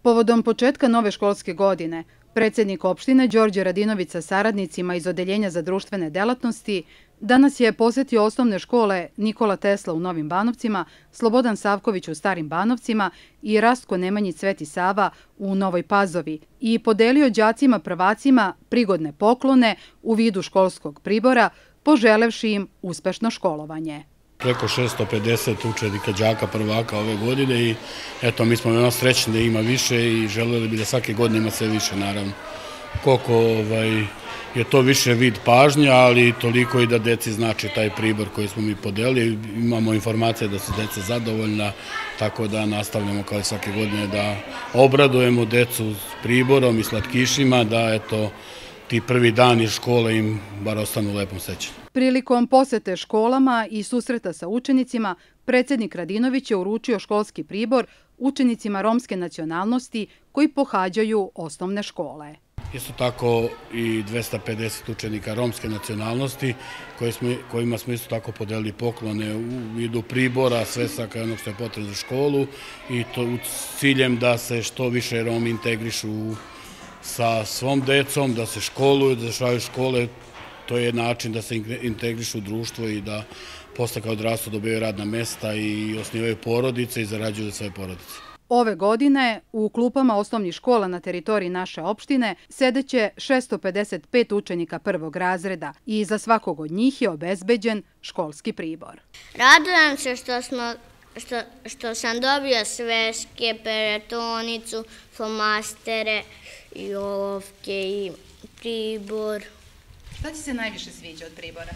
Povodom početka nove školske godine, predsjednik opštine Đorđe Radinović sa saradnicima iz Odeljenja za društvene delatnosti danas je posetio osnovne škole Nikola Tesla u Novim Banovcima, Slobodan Savković u Starim Banovcima i Rastko Nemanjić Sveti Sava u Novoj Pazovi i podelio đacima prvacima prigodne poklone u vidu školskog pribora, poželevši im uspešno školovanje. Preko 650 učenika đaka prvaka ove godine i eto, mi smo veoma srećni da ima više i želeli bi da svake godine ima sve više, naravno. Koliko je to više vid pažnja, ali toliko i da deci znači taj pribor koji smo mi podelili. Imamo informacije da su deca zadovoljna, tako da nastavljamo kao i svake godine da obradujemo decu s priborom i slatkišima, da eto, ti prvi dani škole im bar ostanu u lepom sećanju. Prilikom posete školama i susreta sa učenicima, predsjednik Radinović je uručio školski pribor učenicima romske nacionalnosti koji pohađaju osnovne škole. Isto tako i 250 učenika romske nacionalnosti kojima smo isto tako podelili poklone u vidu pribora, svesaka i onog što je potrebno za školu i to s ciljem da se što više Romi integrišu sa svom decom, da se školuju, da završavaju škole. To je način da se integrišu u društvo i da posle kao odrastu dobijaju radna mesta i osnivaju porodice i zarađuju za svoje porodice. Ove godine u klupama osnovnih škola na teritoriji naše opštine sedeće 655 učenika prvog razreda i za svakog od njih je obezbeđen školski pribor. Radujem se što sam dobio sveske, peretonicu, flomastere i olovke i pribor. Šta ti se najviše sviđa od pribora?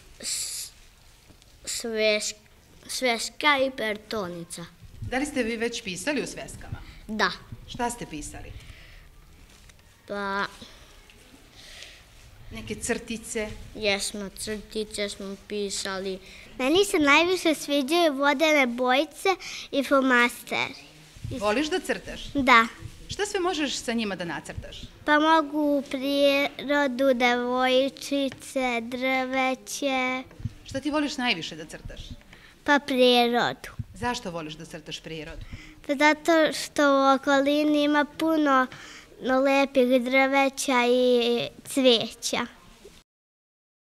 Sveska i peretonica. Da li ste vi već pisali u sveskama? Da. Šta ste pisali? Pa... Neke crtice? Jesmo, crtice smo pisali. Meni se najviše sviđaju vodene bojice i flomasteri. Voliš da crtaš? Da. Šta sve možeš sa njima da nacrtaš? Pa mogu prirodu, devojčice, drveće. Šta ti voliš najviše da crtaš? Pa prirodu. Zašto voliš da crtaš prirodu? Pa zato što u okolini ima puno lepih drveća i cvijeća.